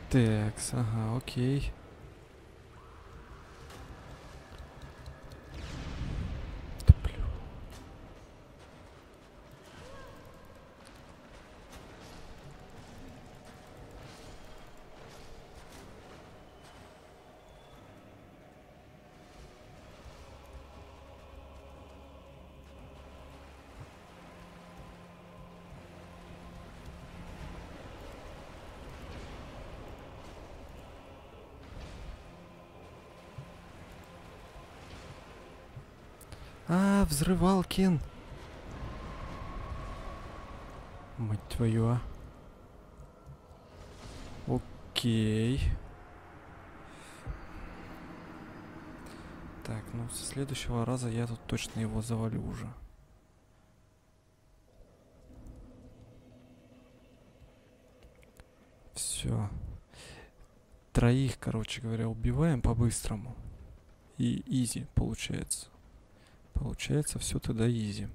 Текс, ага, окей. Да, блин. А, взрывалкин. Мать твою, а. Окей. Так, ну со следующего раза я тут точно его завалю уже. Все. Троих, короче говоря, убиваем по-быстрому. И изи получается. Получается все тогда изи.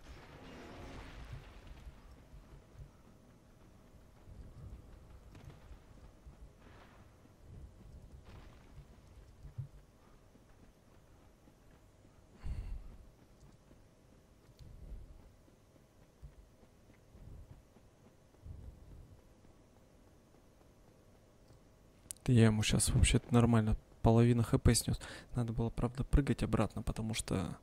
Я ему сейчас вообще-то нормально половина хп снес. Надо было, правда, прыгать обратно, потому что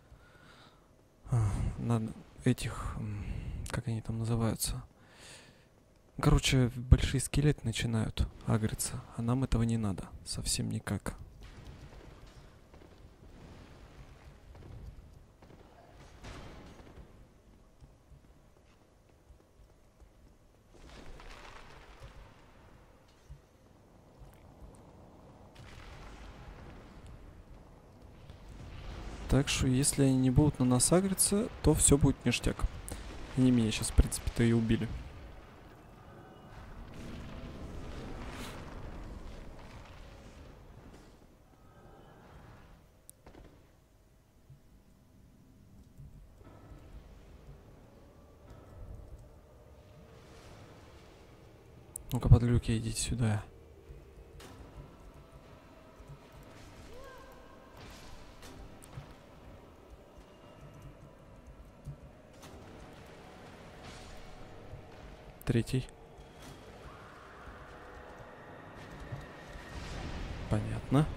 надо этих, как они там называются. Короче, большие скелеты начинают агриться, а нам этого не надо. Совсем никак. Так что, если они не будут на нас агриться, то все будет ништяк. Они меня сейчас, в принципе-то, и убили. Ну-ка, подлюки, идите сюда. Третий. Понятно.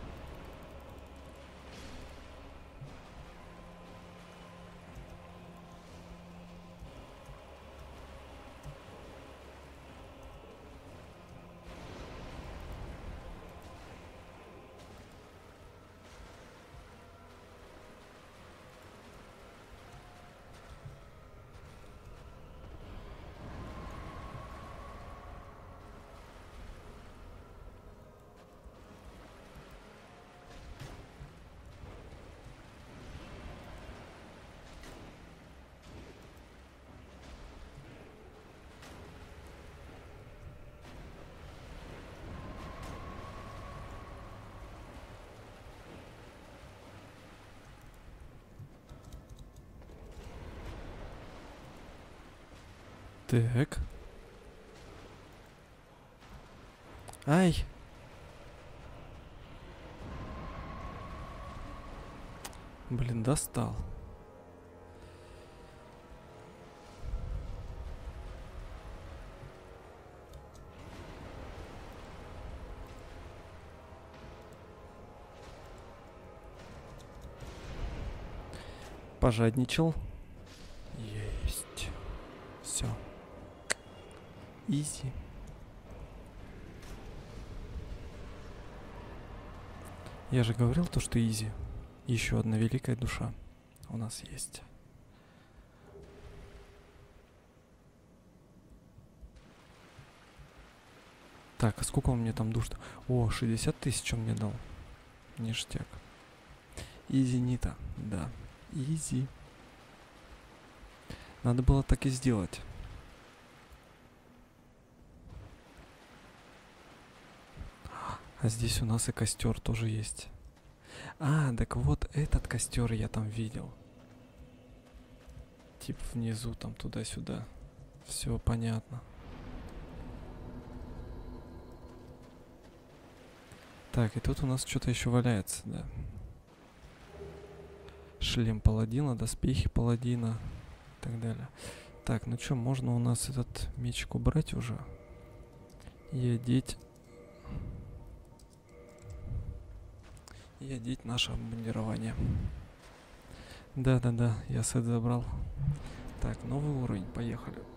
Так. Ай. Блин, достал. Пожадничал. Есть. Все. Изи. Я же говорил то, что изи. Еще одна великая душа у нас есть. Так, а сколько он мне там душ? О, 60 тысяч он мне дал. Ништяк. Изи Нита, да. Изи. Надо было так и сделать. А здесь у нас и костер тоже есть. А, так вот этот костер я там видел. Тип внизу, там туда-сюда. Все понятно. Так, и тут у нас что-то еще валяется, да. Шлем паладина, доспехи паладина и так далее. Так, ну что, можно у нас этот мечик убрать уже и одеть наше обмундирование. Да-да-да, я сет забрал. Так, новый уровень, поехали.